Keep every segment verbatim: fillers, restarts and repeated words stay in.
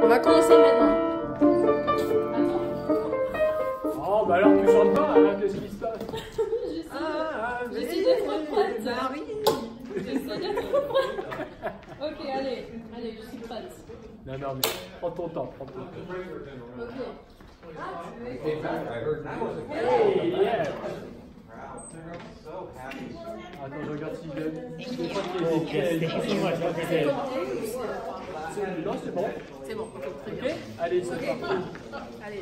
On va commencer maintenant. Oh, bah alors tu chantes pas, hein, qu'est-ce qui se passe? Je suis, ah, je suis d'être prête. Marie. Je suis d'être prête. Ok, allez, allez, je suis prête. Non, non, mais prends ton temps, prends ton temps. Ok. Hey, yeah. Attends, je regarde si je... Je crois qu'il y a des pièces. Non, c'est bon. C'est bon, ok, très Ok, bien. allez, c'est Ok. parti. Allez.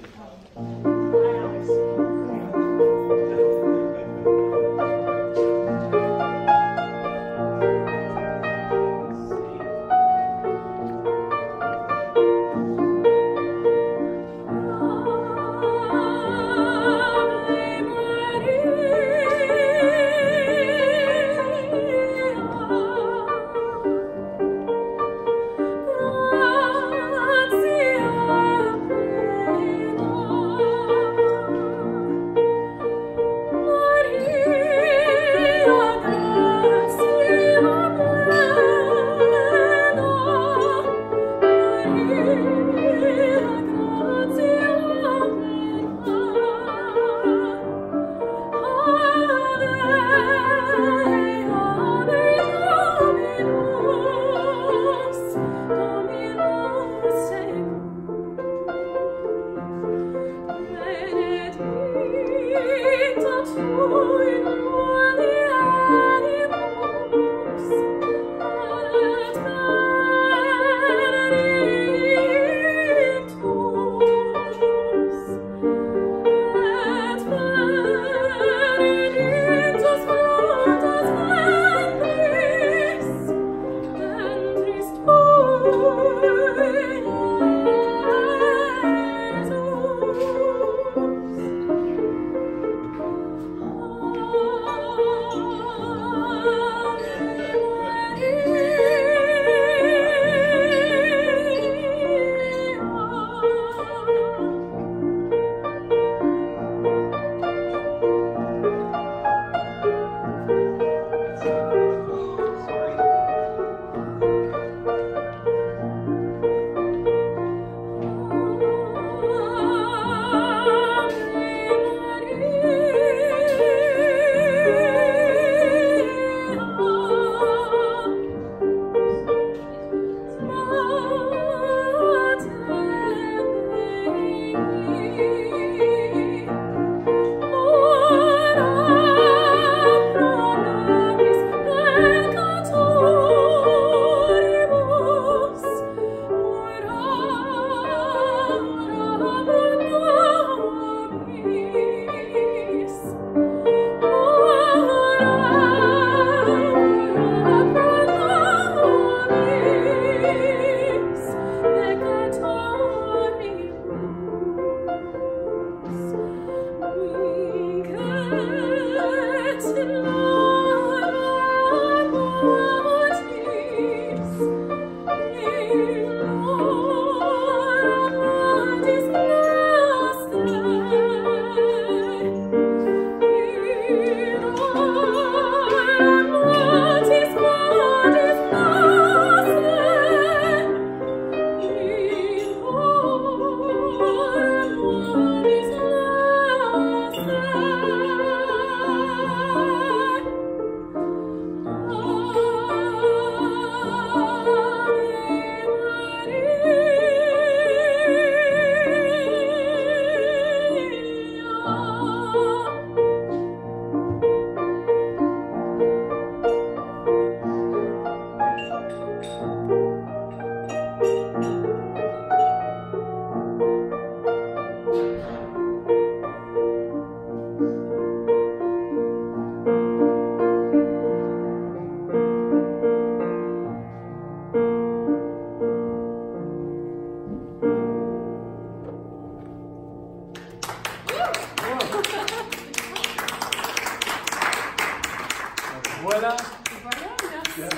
Voilà. Voilà, merci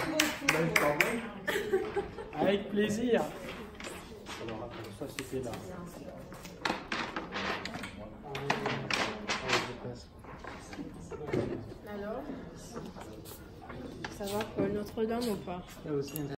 beaucoup. Avec plaisir. Alors, ça c'était là. Alors, ça va pour Notre-Dame ou pas?